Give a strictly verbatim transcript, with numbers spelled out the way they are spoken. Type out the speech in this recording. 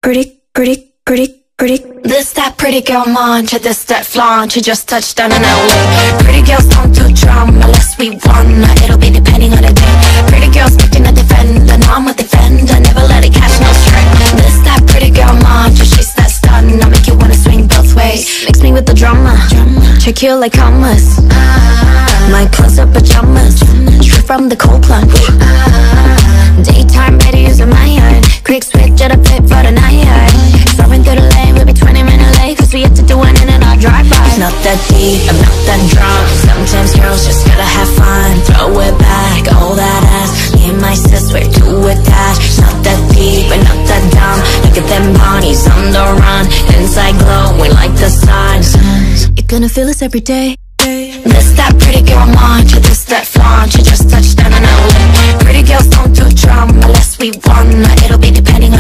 pretty, pretty, pretty, pretty. This that pretty girl mantra, this that flaunt. You just touched down in L A. Pretty girls don't do drama unless we wanna. It'll be depending on the day. Pretty girls picking a defender, now I'm a defender. Never let it catch no string. This that pretty girl mantra, she's that stun. I make you wanna swing both ways. Mix me with the drama, check you like commas. My clothes are pajamas, straight from the cold plunge. Daytime better using my yard. Quick switch at a pit for the night. Flowing through the lane, we'll be twenty minutes late, cause we have to do one in and our drive-by. It's not that deep, I'm not that drunk. Sometimes girls just gotta have fun. Throw it back, all that ass. Me and my sis, we're too attached. It's not that deep, we're not that dumb. Look at them bodies on the run. Inside glowing like the sun. You're gonna feel this every day. This that pretty girl mantra, this that flaunt. You just touched down in L A. Pretty girls don't do drama unless we wanna. It'll be depending